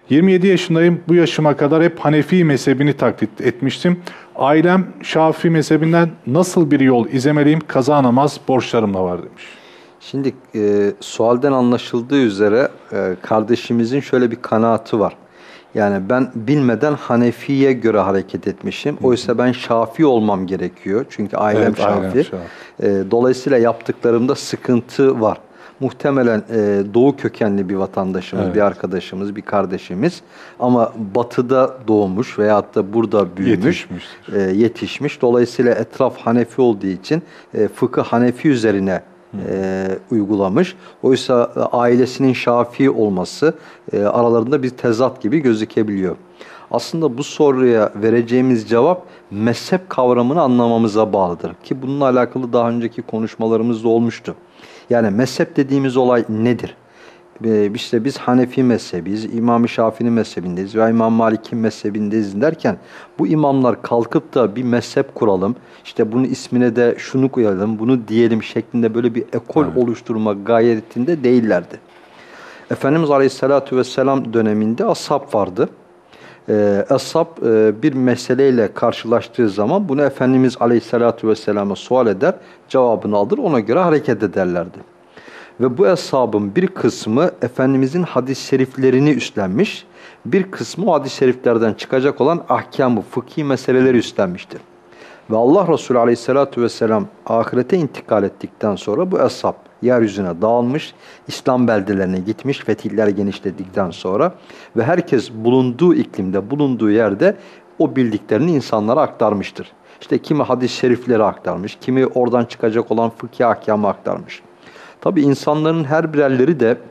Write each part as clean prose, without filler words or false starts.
27 yaşındayım. Bu yaşıma kadar hep Hanefi mezhebini taklit etmiştim. Ailem Şafii mezhebinden nasıl bir yol izlemeliyim? Kaza namaz borçlarımla var demiş. Şimdi sualden anlaşıldığı üzere kardeşimizin şöyle bir kanaati var. Yani ben bilmeden Hanefi'ye göre hareket etmişim. Oysa ben Şafii olmam gerekiyor. Çünkü ailem Şafii. Dolayısıyla yaptıklarımda sıkıntı var. Muhtemelen Doğu kökenli bir vatandaşımız, bir arkadaşımız, bir kardeşimiz. Ama Batı'da doğmuş veyahut da burada büyümüş, yetişmiş. Dolayısıyla etraf Hanefi olduğu için fıkıh Hanefi üzerine uygulamış. Oysa ailesinin Şafii olması aralarında bir tezat gibi gözükebiliyor. Aslında bu soruya vereceğimiz cevap mezhep kavramını anlamamıza bağlıdır. Ki bununla alakalı daha önceki konuşmalarımız da olmuştu. Yani mezhep dediğimiz olay nedir? İşte biz Hanefi mezhebiyiz, İmam-ı Şafii'nin mezhebindeyiz veya İmam Malik'in mezhebindeyiz derken bu imamlar kalkıp da bir mezhep kuralım, işte bunun ismine de şunu koyalım, bunu diyelim şeklinde böyle bir ekol oluşturma gayretinde değillerdi. Efendimiz Aleyhisselatü Vesselam döneminde ashab vardı. Ashab bir meseleyle karşılaştığı zaman bunu Efendimiz Aleyhisselatü Vesselam'a sual eder, cevabını alır, ona göre hareket ederlerdi. Ve bu ashabın bir kısmı Efendimizin hadis-i şeriflerini üstlenmiş, bir kısmı o hadis-i şeriflerden çıkacak olan ahkam-ı fıkhi meseleleri üstlenmiştir. Ve Allah Resulü Aleyhisselatü Vesselam ahirete intikal ettikten sonra bu ashab yeryüzüne dağılmış, İslam beldelerine gitmiş, fetihler genişledikten sonra ve herkes bulunduğu iklimde, bulunduğu yerde o bildiklerini insanlara aktarmıştır. İşte kimi hadis-i şerifleri aktarmış, kimi oradan çıkacak olan fıkhi ahkamı aktarmış. Tabi insanların her birerleri de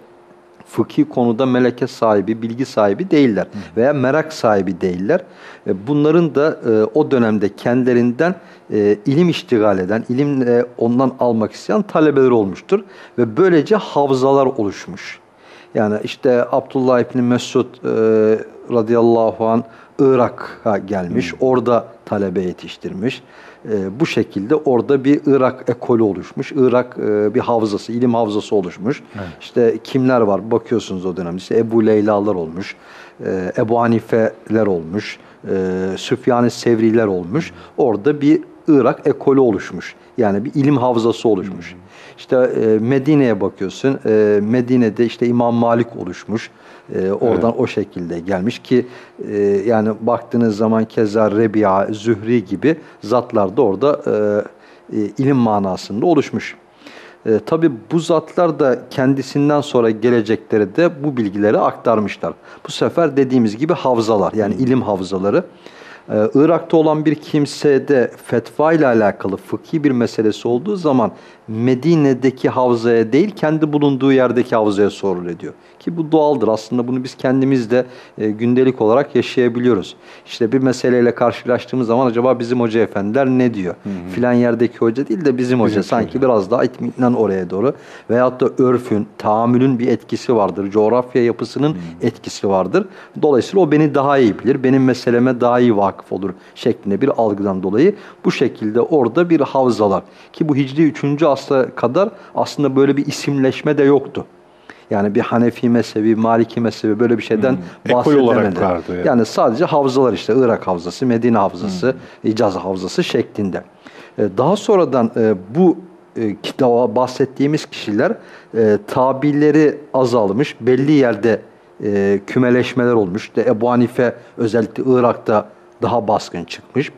fıkhi konuda meleke sahibi, bilgi sahibi değiller veya merak sahibi değiller. Bunların da o dönemde kendilerinden ilim iştigal eden, ilimle ondan almak isteyen talebeler olmuştur. Ve böylece havzalar oluşmuş. Yani işte Abdullah İbni Mesud radıyallahu anh Irak'a gelmiş, orada talebe yetiştirmiş. Bu şekilde orada bir Irak ekolü oluşmuş. Irak bir havzası, ilim havzası oluşmuş. Evet. İşte kimler var bakıyorsunuz o dönemde. İşte Ebu Leyla'lar olmuş, Ebu Hanife'ler olmuş, Süfyan-ı Sevri'ler olmuş. Orada bir Irak ekolü oluşmuş. Yani bir ilim havzası oluşmuş. İşte Medine'ye bakıyorsun. Medine'de işte İmam Malik oluşmuş. Oradan o şekilde gelmiş ki yani baktığınız zaman keza Rebi'a, Zühri gibi zatlar da orada ilim manasında oluşmuş. Tabi bu zatlar da kendisinden sonra gelecekleri de bu bilgileri aktarmışlar. Bu sefer dediğimiz gibi havzalar, yani ilim havzaları. Irak'ta olan bir kimsede fetva ile alakalı fıkhi bir meselesi olduğu zaman Medine'deki havzaya değil kendi bulunduğu yerdeki havzaya sorulur diyor. Ki bu doğaldır. Aslında bunu biz kendimiz de gündelik olarak yaşayabiliyoruz. İşte bir meseleyle karşılaştığımız zaman acaba bizim hoca efendiler ne diyor? Filan yerdeki hoca değil de bizim hoca sanki biraz daha itminan oraya doğru. Veyahut da örfün, tahammülün bir etkisi vardır. Coğrafya yapısının etkisi vardır. Dolayısıyla o beni daha iyi bilir. Benim meseleme daha iyi vakıf olur şeklinde bir algıdan dolayı bu şekilde orada bir havzalar. Ki bu Hicri 3. asra kadar aslında böyle bir isimleşme de yoktu. Yani bir Hanefi mezhebi, Maliki mezhebi böyle bir şeyden bahsedemedi. Yani sadece havzalar işte Irak havzası, Medine havzası, Hicaz havzası şeklinde. Daha sonradan bu bahsettiğimiz kişiler tabileri azalmış, belli yerde kümeleşmeler olmuş. İşte Ebu Hanife özellikle Irak'ta daha baskın çıkmış.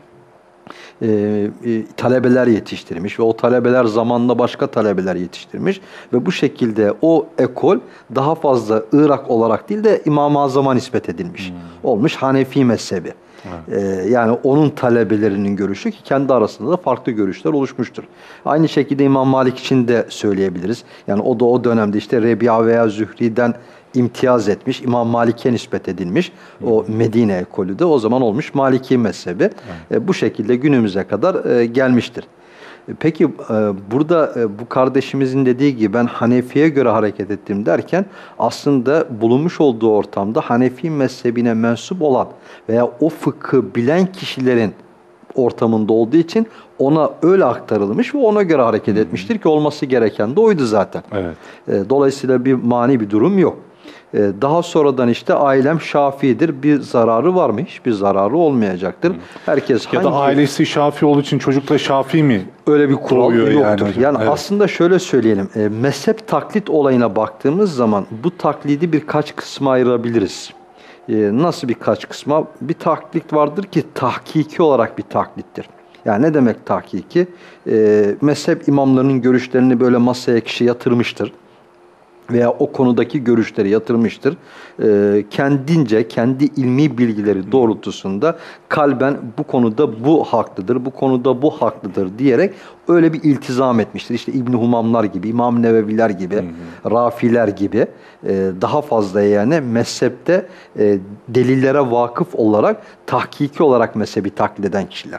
Talebeler yetiştirmiş ve o talebeler zamanla başka talebeler yetiştirmiş ve bu şekilde o ekol daha fazla Irak olarak değil de İmam-ı Azam'a nispet edilmiş. Olmuş Hanefi mezhebi. Yani onun talebelerinin görüşü ki kendi arasında da farklı görüşler oluşmuştur. Aynı şekilde İmam Malik için de söyleyebiliriz. Yani o da o dönemde işte Rebi'a veya Zühri'den imtiyaz etmiş, İmam Malik'e nispet edilmiş. O Medine ekolü de o zaman olmuş Maliki mezhebi. Bu şekilde günümüze kadar gelmiştir. Peki burada bu kardeşimizin dediği gibi ben Hanefi'ye göre hareket ettim derken aslında bulunmuş olduğu ortamda Hanefi mezhebine mensup olan veya o fıkhı bilen kişilerin ortamında olduğu için ona öyle aktarılmış ve ona göre hareket etmiştir ki olması gereken de oydu zaten. Evet. Dolayısıyla bir mani bir durum yok. Daha sonradan işte ailem Şafii'dir. Bir zararı var mı? Hiçbir zararı olmayacaktır. Herkes Ya da ailesi Şafii olduğu için çocuk da Şafii mi? Öyle bir kural doğuyor yoktur. hocam. Yani Evet. aslında şöyle söyleyelim. Mezhep taklit olayına baktığımız zaman bu taklidi birkaç kısma ayırabiliriz. Nasıl birkaç kısma? Bir taklit vardır ki tahkiki olarak bir taklittir. Yani ne demek tahkiki? Mezhep imamlarının görüşlerini böyle masaya kişi yatırmıştır. Veya o konudaki görüşleri yatırmıştır. Kendince, kendi ilmi bilgileri doğrultusunda kalben bu konuda bu haklıdır, bu konuda bu haklıdır diyerek öyle bir iltizam etmiştir. İşte İbn Humamlar gibi, İmam Neveviler gibi, Rafiler gibi daha fazla yani mezhepte delillere vakıf olarak tahkiki olarak mezhebi taklit eden kişiler.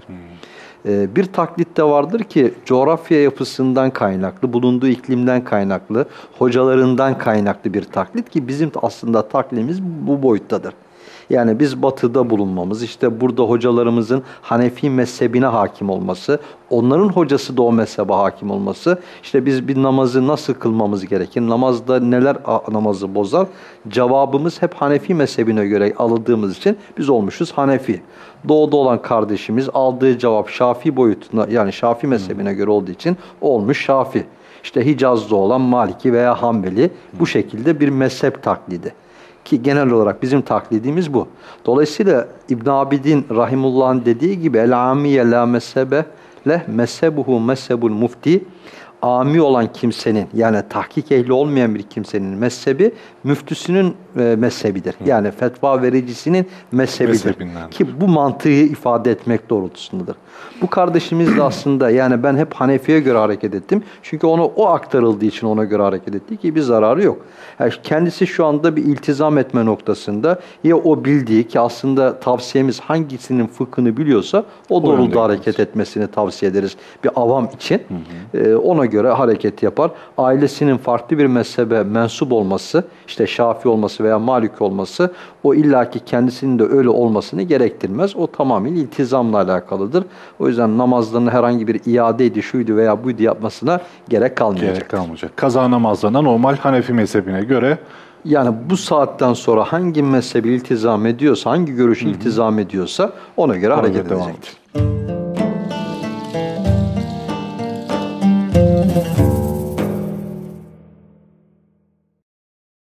Bir taklit de vardır ki coğrafya yapısından kaynaklı, bulunduğu iklimden kaynaklı, hocalarından kaynaklı bir taklit ki bizim aslında taklidimiz bu boyuttadır. Yani biz batıda bulunmamız, işte burada hocalarımızın Hanefi mezhebine hakim olması, onların hocası da o mezhebe hakim olması, işte biz bir namazı nasıl kılmamız gerekir, namazda neler namazı bozar, cevabımız hep Hanefi mezhebine göre alındığımız için biz olmuşuz Hanefi. Doğuda olan kardeşimiz aldığı cevap Şafii boyutuna yani Şafii mezhebine göre olduğu için olmuş Şafii. İşte Hicaz'da olan Maliki veya Hanbeli bu şekilde bir mezhep taklidi. Ki genel olarak bizim taklidimiz bu. Dolayısıyla İbn Abidin Rahimullah'ın dediği gibi el-amiye la mezhebe leh mezhebuhu mezhebul mufti, ami olan kimsenin yani tahkik ehli olmayan bir kimsenin mezhebi müftüsünün mezhebidir. Yani fetva vericisinin mezhebidir. Ki bu mantığı ifade etmek doğrultusundadır. Bu kardeşimiz de aslında yani ben hep Hanefi'ye göre hareket ettim. Çünkü ona o aktarıldığı için ona göre hareket etti ki bir zararı yok. Yani kendisi şu anda bir iltizam etme noktasında ya o bildiği ki aslında tavsiyemiz hangisinin fıkhını biliyorsa o doğrultuda hareket etmesini tavsiye ederiz bir avam için. Ona göre hareket yapar. Ailesinin farklı bir mezhebe mensup olması, işte Şafii olması veya Maliki olması o illaki kendisinin de öyle olmasını gerektirmez. O tamamen iltizamla alakalıdır. O yüzden namazlarını herhangi bir iadeydi, şuydu veya buydu yapmasına gerek kalmayacak. Gerek kalmayacak. Kaza namazlarına normal Hanefi mezhebine göre yani bu saatten sonra hangi mezhebi iltizam ediyorsa, hangi görüşü iltizam ediyorsa ona göre hareket edecektir.